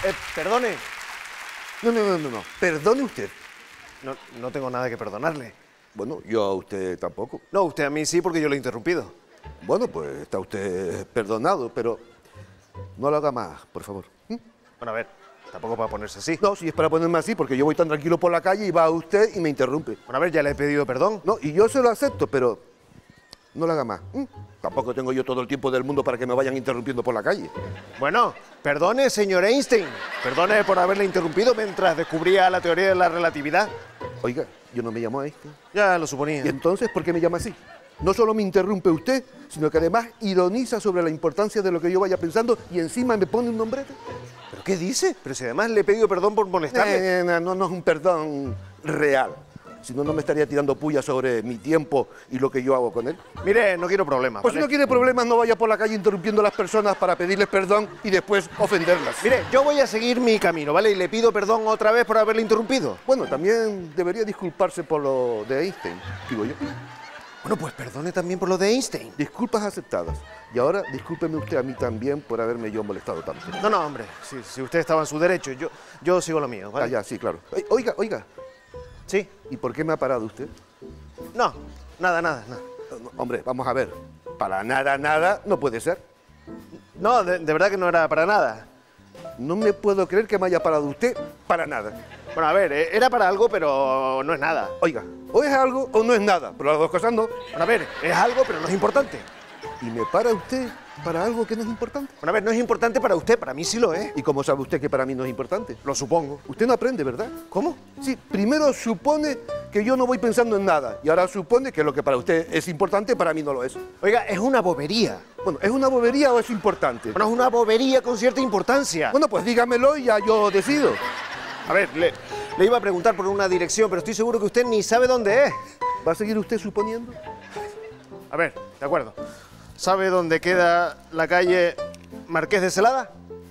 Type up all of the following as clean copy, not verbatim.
Perdone. No. Perdone usted. No tengo nada que perdonarle. Bueno, yo a usted tampoco. No, usted a mí sí porque yo lo he interrumpido. Bueno, pues está usted perdonado, pero no lo haga más, por favor. Bueno, a ver, tampoco para ponerse así. No, si es para ponerme así, porque yo voy tan tranquilo por la calle y va usted y me interrumpe. Bueno, a ver, ya le he pedido perdón. No, y yo se lo acepto, pero no lo haga más. Tampoco tengo yo todo el tiempo del mundo para que me vayan interrumpiendo por la calle. Bueno, perdone, señor Einstein. Perdone por haberle interrumpido mientras descubría la teoría de la relatividad. Oiga, yo no me llamo Einstein. Ya lo suponía. ¿Y entonces por qué me llama así? No solo me interrumpe usted, sino que además ironiza sobre la importancia de lo que yo vaya pensando y encima me pone un nombrete. ¿Pero qué dice? Pero si además le he pedido perdón por molestarle. No es un perdón real. Si no, no me estaría tirando puya sobre mi tiempo y lo que yo hago con él. Mire, no quiero problemas. Pues ¿vale? si no quiere problemas, no vaya por la calle interrumpiendo a las personas para pedirles perdón y después ofenderlas. Mire, yo voy a seguir mi camino, ¿vale? Y le pido perdón otra vez por haberle interrumpido. Bueno, también debería disculparse por lo de Einstein, digo yo. Bueno, pues perdone también por lo de Einstein. Disculpas aceptadas. Y ahora discúlpeme usted a mí también por haberme yo molestado tanto. No, hombre, si usted estaba en su derecho, yo sigo lo mío, ¿vale? Ah, ya, sí, claro. Oiga. ¿Sí? ¿Y por qué me ha parado usted? No, nada. No, hombre, vamos a ver. Para nada no puede ser. No, de verdad que no era para nada. No me puedo creer que me haya parado usted para nada. Bueno, a ver, era para algo, pero no es nada. Oiga, o es algo o no es nada, pero las dos cosas no. Bueno, a ver, es algo, pero no es importante. ¿Y me para usted para algo que no es importante? Bueno, a ver, no es importante para usted, para mí sí lo es. ¿Y cómo sabe usted que para mí no es importante? Lo supongo. Usted no aprende, ¿verdad? ¿Cómo? Sí, primero supone que yo no voy pensando en nada y ahora supone que lo que para usted es importante para mí no lo es. Oiga, es una bobería. Bueno, ¿es una bobería o es importante? Bueno, es una bobería con cierta importancia. Bueno, pues dígamelo y ya yo decido. A ver, le iba a preguntar por una dirección, pero estoy seguro que usted ni sabe dónde es. ¿Va a seguir usted suponiendo? A ver, de acuerdo. ¿Sabe dónde queda la calle Marqués de Celada?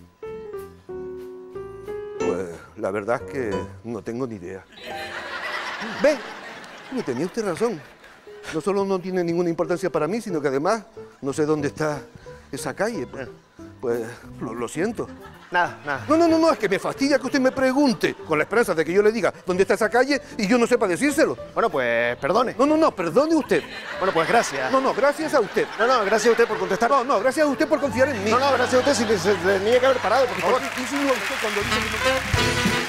Pues la verdad es que no tengo ni idea. ¿Ve? No tenía usted razón. No solo no tiene ninguna importancia para mí, sino que además no sé dónde está esa calle. Pues lo siento. Nada. No, es que me fastidia que usted me pregunte con la esperanza de que yo le diga dónde está esa calle y yo no sepa decírselo. Bueno, pues perdone. No, perdone usted. Bueno, pues gracias. No, gracias a usted. No, gracias a usted por contestar. No, gracias a usted por confiar en mí. No, gracias a usted si se tenía que haber parado, por favor. ¿Qué insinúa usted cuando dice que no?